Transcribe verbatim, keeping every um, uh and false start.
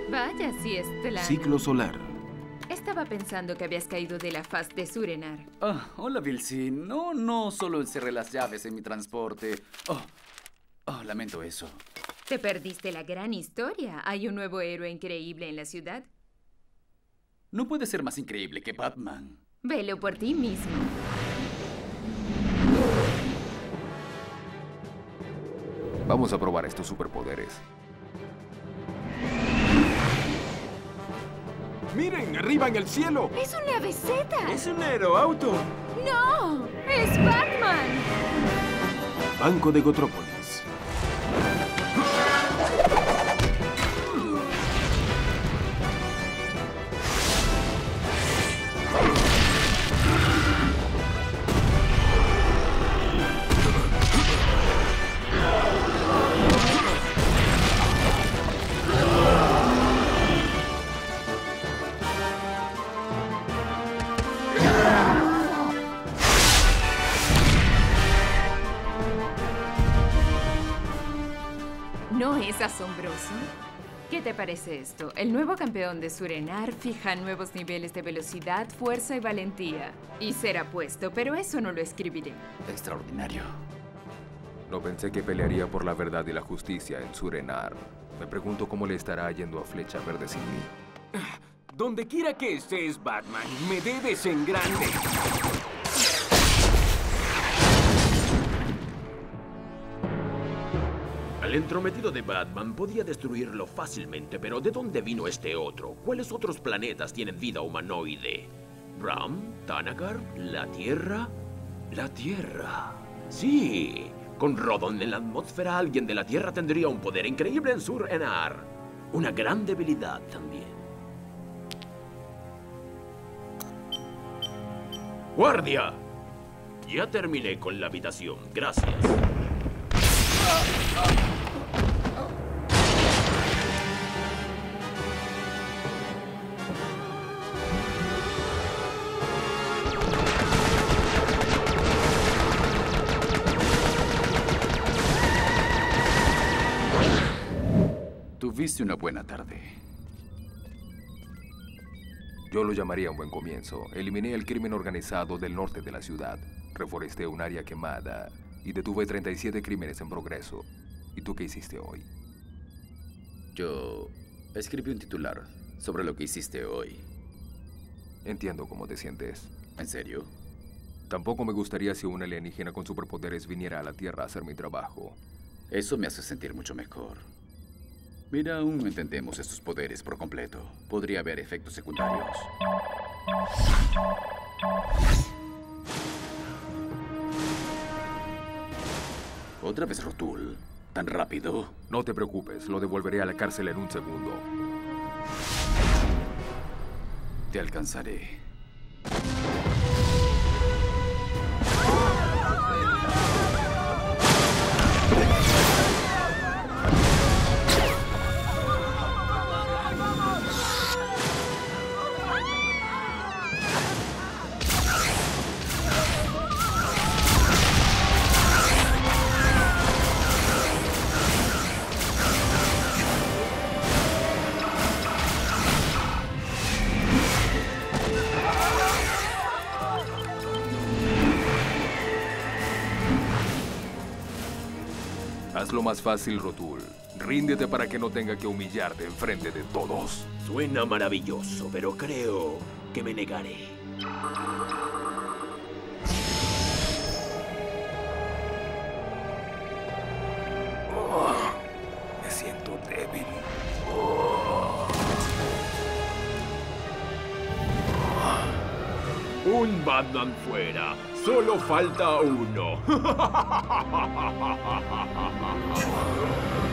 Vaya, sí es plano. Ciclo solar. Estaba pensando que habías caído de la faz de Surenar. Oh, hola, Vilsi. No, no solo encerré las llaves en mi transporte. Oh, oh, lamento eso. Te perdiste la gran historia. Hay un nuevo héroe increíble en la ciudad. No puede ser más increíble que Batman. Velo por ti mismo. Vamos a probar estos superpoderes. ¡Miren! ¡Arriba en el cielo! ¡Es una naveceta! ¡Es un aeroauto! ¡No! ¡Es Batman! Banco de Gotrópolis. ¿No es asombroso? ¿Qué te parece esto? El nuevo campeón de Surenar fija nuevos niveles de velocidad, fuerza y valentía. Y será puesto, pero eso no lo escribiré. Extraordinario. No pensé que pelearía por la verdad y la justicia en Surenar. Me pregunto cómo le estará yendo a Flecha Verde sin mí. Donde quiera que estés, Batman, me debes en grande. El entrometido de Batman podía destruirlo fácilmente, pero ¿de dónde vino este otro? ¿Cuáles otros planetas tienen vida humanoide? ¿Ram? ¿Thanagar? ¿La Tierra? La Tierra. Sí, con Rodon en la atmósfera, alguien de la Tierra tendría un poder increíble en Sur-Enar. Una gran debilidad también. ¡Guardia! Ya terminé con la habitación. Gracias. Tuviste una buena tarde. Yo lo llamaría un buen comienzo. Eliminé el crimen organizado del norte de la ciudad. Reforesté un área quemada y detuve treinta y siete crímenes en progreso. ¿Y tú qué hiciste hoy? Yo escribí un titular sobre lo que hiciste hoy. Entiendo cómo te sientes. ¿En serio? Tampoco me gustaría si un alienígena con superpoderes viniera a la Tierra a hacer mi trabajo. Eso me hace sentir mucho mejor. Mira, aún no entendemos estos poderes por completo. Podría haber efectos secundarios. ¿Otra vez Rotul? ¿Tan rápido? No te preocupes, lo devolveré a la cárcel en un segundo. Te alcanzaré. Hazlo más fácil, Rotul. Ríndete para que no tenga que humillarte en frente de todos. Suena maravilloso, pero creo que me negaré. Oh, me siento débil. Un Batman fuera. Solo falta uno.